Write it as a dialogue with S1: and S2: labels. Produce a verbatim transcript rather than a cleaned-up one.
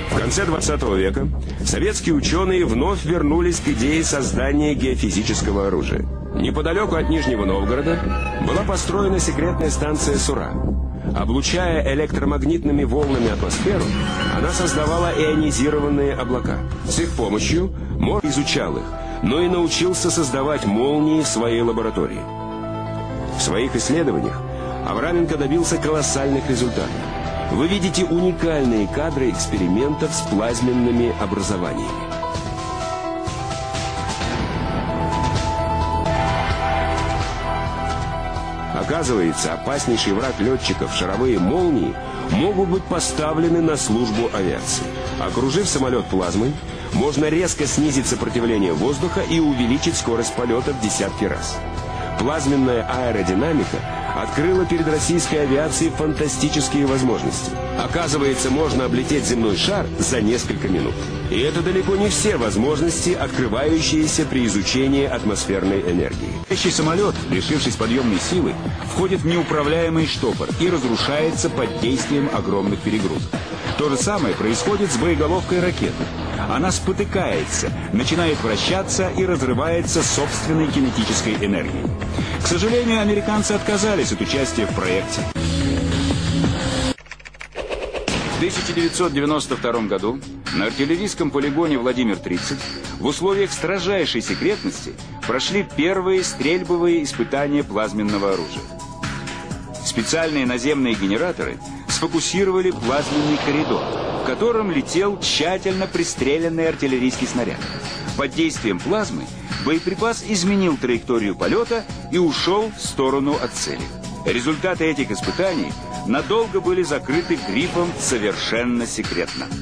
S1: В конце двадцатого века советские ученые вновь вернулись к идее создания геофизического оружия. Неподалеку от Нижнего Новгорода была построена секретная станция «Сура». Облучая электромагнитными волнами атмосферу, она создавала ионизированные облака. С их помощью Мор изучал их, но и научился создавать молнии в своей лаборатории. В своих исследованиях Авраменко добился колоссальных результатов. Вы видите уникальные кадры экспериментов с плазменными образованиями. Оказывается, опаснейший враг летчиков, шаровые молнии, могут быть поставлены на службу авиации. Окружив самолет плазмой, можно резко снизить сопротивление воздуха и увеличить скорость полета в десятки раз. Плазменная аэродинамика открыла перед российской авиацией фантастические возможности. Оказывается, можно облететь земной шар за несколько минут. И это далеко не все возможности, открывающиеся при изучении атмосферной энергии.
S2: Летящий самолет, лишившись подъемной силы, входит в неуправляемый штопор и разрушается под действием огромных перегрузок. То же самое происходит с боеголовкой ракеты. Она спотыкается, начинает вращаться и разрывается собственной кинетической энергией. К сожалению, американцы отказались от участия в проекте. В тысяча девятьсот девяносто втором году на артиллерийском полигоне Владимир тридцать в условиях строжайшей секретности прошли первые стрельбовые испытания плазменного оружия. Специальные наземные генераторы сфокусировали плазменный коридор, в котором летел тщательно пристреленный артиллерийский снаряд. Под действием плазмы боеприпас изменил траекторию полета и ушел в сторону от цели. Результаты этих испытаний надолго были закрыты грифом «Совершенно секретно».